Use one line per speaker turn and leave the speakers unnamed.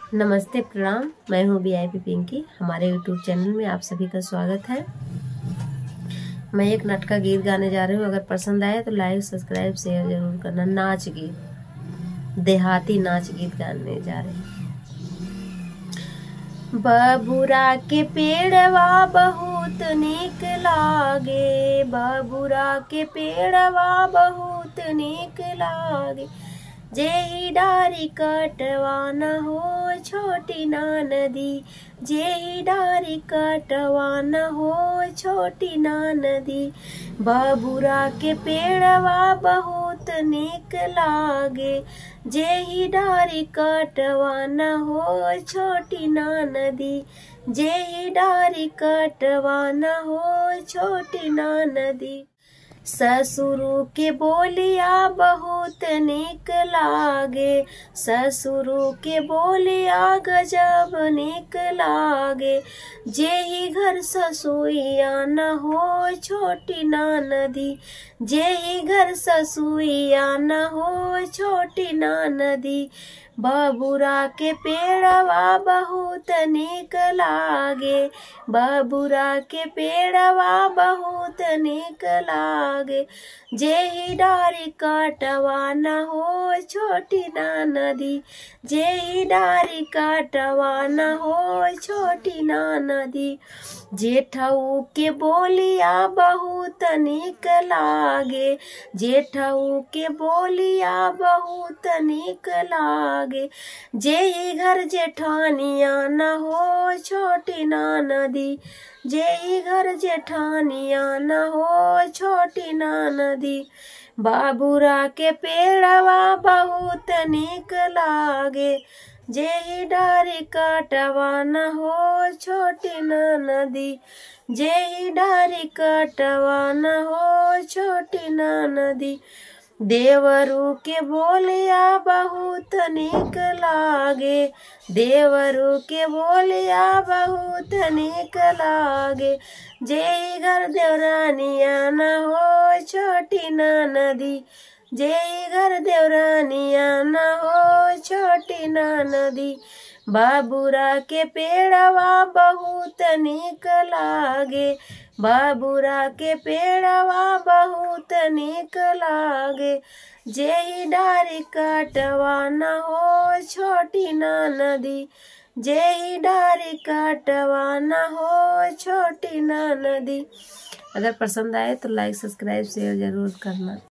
नमस्ते, प्रणाम। मैं हूँ वीआईपी पिंकी। हमारे यूट्यूब चैनल में आप सभी का स्वागत है। मैं एक नाटक का गीत गाने जा रही हूँ। अगर पसंद आए तो लाइक सब्सक्राइब शेयर जरूर करना। नाच गीत, देहाती नाच गीत गाने जा रहे हैं। बबुरा के पेड़वा बहुत नीक लागे, बबुरा के पेड़वा बहुत नीक लागे। जेही डारी कटवा न हो छोटी ना नदी, जेही डारी कटवा न हो छोटी ना नदी। बबुरा के पेड़वा बहुत नीक लागे, जेही डारी कटवा न हो छोटी ना नदी, जेही डारी कटवा न हो छोटी ना नदी। ससुरु के बोलिया बहुत नीक लागे, ससुरु के बोलिया गजब नीक लागे। जेही घर ससुइया न हो छोटी ना नदी, जेही घर ससुइया न हो छोटी ना नदी। बबुरा के पेड़वा बहुत नीक लागे, बबुरा के पेड़वा बहुत नीक लागे। जेही डारी कटवा न हो छोटी ना नदी, जेही डारी कटवा न हो छोटी ना नदी। जेठऊ के बोलिया बहुत नीक लागे, जेठऊ के बोलिया बहुत नीक लागे। जेही घर जेठानिया न हो छोटी ना नदी, जेही घर जेठानिया न हो छोटी ना नदी। बाबूरा के पेड़वा बहुत नीक लागे, जेही डारी कटवा न हो छोटी ना नदी, जेही डारी कटवा न हो छोटी ना नदी। देवरू के बोलिया बहुत नीक लागे, देवरू के बोलिया बहुत नीक लागे। जेही घर देवरानिया न हो छोटी ना नदी, जेही घर देवरानिया न हो छोटी ना नदी। बाबूरा के पेड़वा बहुत नीक लागे, बाबूरा के पेड़वा बहुत नीक लागे। जेही डारी कटवा न हो छोटी ना नदी, जेही डारी कटवा न हो छोटी ना नदी। अगर पसंद आए तो लाइक सब्सक्राइब शेयर जरूर करना।